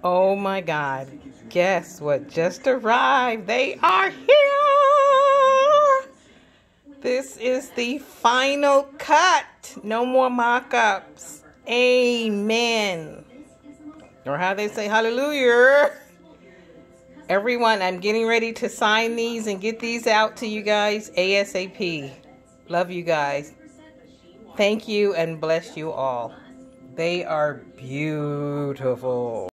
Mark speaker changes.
Speaker 1: Oh my God. Guess what just arrived? They are here. This is the final cut. No more mock-ups. Amen. Or how they say hallelujah. Everyone, I'm getting ready to sign these and get these out to you guys ASAP. Love you guys. Thank you and bless you all. They are beautiful.